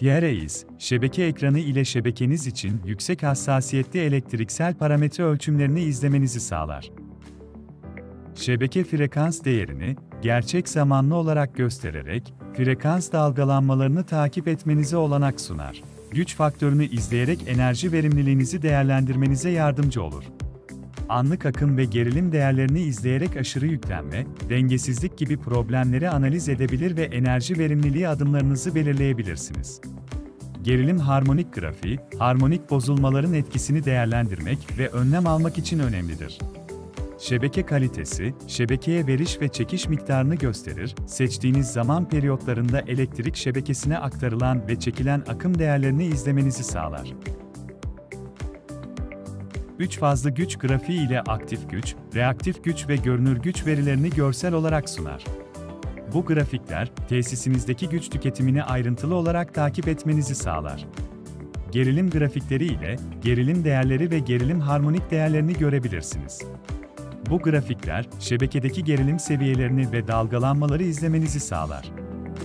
PRAIS, şebeke ekranı ile şebekeniz için yüksek hassasiyetli elektriksel parametre ölçümlerini izlemenizi sağlar. Şebeke frekans değerini gerçek zamanlı olarak göstererek frekans dalgalanmalarını takip etmenize olanak sunar. Güç faktörünü izleyerek enerji verimliliğinizi değerlendirmenize yardımcı olur. Anlık akım ve gerilim değerlerini izleyerek aşırı yüklenme, dengesizlik gibi problemleri analiz edebilir ve enerji verimliliği adımlarınızı belirleyebilirsiniz. Gerilim harmonik grafiği, harmonik bozulmaların etkisini değerlendirmek ve önlem almak için önemlidir. Şebeke kalitesi, şebekeye veriş ve çekiş miktarını gösterir, seçtiğiniz zaman periyotlarında elektrik şebekesine aktarılan ve çekilen akım değerlerini izlemenizi sağlar. 3 fazlı güç grafiği ile aktif güç, reaktif güç ve görünür güç verilerini görsel olarak sunar. Bu grafikler, tesisinizdeki güç tüketimini ayrıntılı olarak takip etmenizi sağlar. Gerilim grafikleri ile gerilim değerleri ve gerilim harmonik değerlerini görebilirsiniz. Bu grafikler, şebekedeki gerilim seviyelerini ve dalgalanmaları izlemenizi sağlar.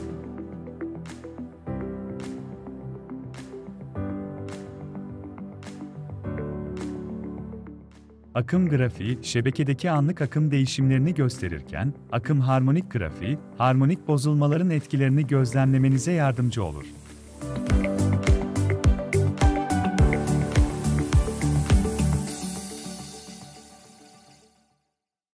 Akım grafiği, şebekedeki anlık akım değişimlerini gösterirken, akım harmonik grafiği, harmonik bozulmaların etkilerini gözlemlemenize yardımcı olur.